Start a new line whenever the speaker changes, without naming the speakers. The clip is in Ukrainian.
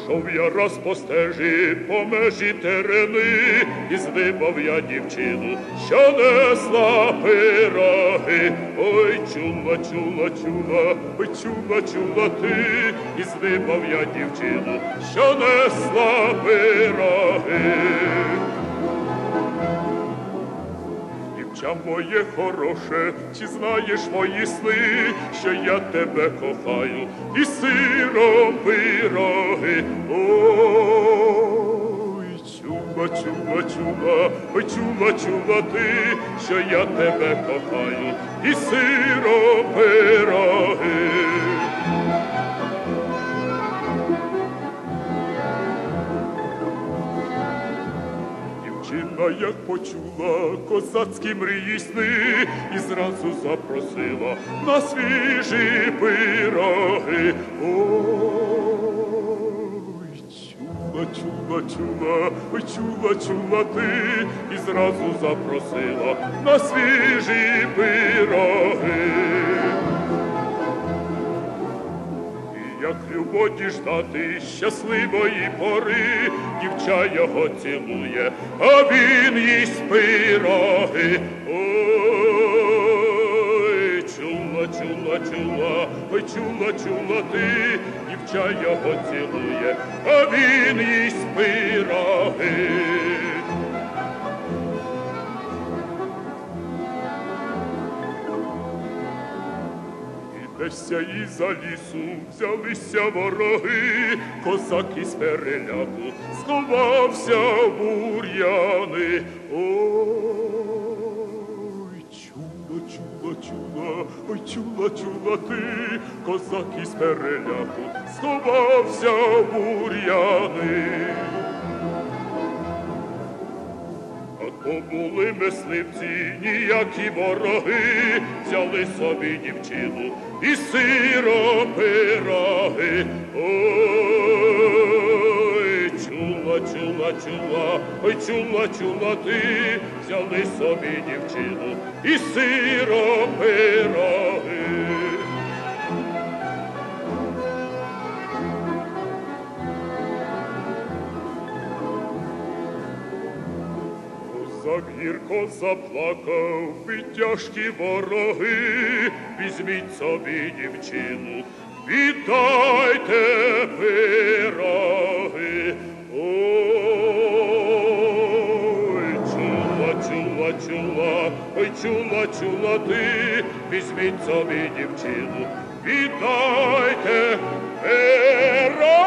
Ішов я раз по стежі, по межі терени, і здибав я дівчину, що несла пироги. Ой, чула, чула, чула, ой, чула, чула ти, і здибав я дівчину, що несла пироги. Дівча моє хороше, чи знаєш мої сни, що я тебе кохаю, і сиром пироги. Ой, чула, чула, чула, ой, чула, чула ти, що я тебе кохаю, і сиром пироги. Дівчина, як почула козацькі мрії сни, і зразу запросила на свіжі пироги. Ой, чула, чула, чула, ой, чула, чула ти, і зразу запросила на свіжі пироги. Як любо діждати щасливої пори, дівча його цілує, а він їсть пироги. Ой, чула, чула, чула, ой, чула, чула ти, дівча його цілує, а він їсть пироги. Десь із-за лісу взялися вороги, козак із переляку сховався в бур'яни. Ой, чула, чула, чула, ой, чула, чула ти, козак із переляку сховався в бур'яни. То були мисливці, ніякі вороги, взяли собі дівчину і сиром пироги. Ой, чула, чула, чула, ой, чула, чула ти, взяли собі дівчину і сиром пироги. Козак гірко заплакав, ви тяжкі вороги, візьміть собі дівчину, віддайте пироги. Ой, чула, чула, чула, ой, чула, чула ти, візьміть собі дівчину, віддайте пироги.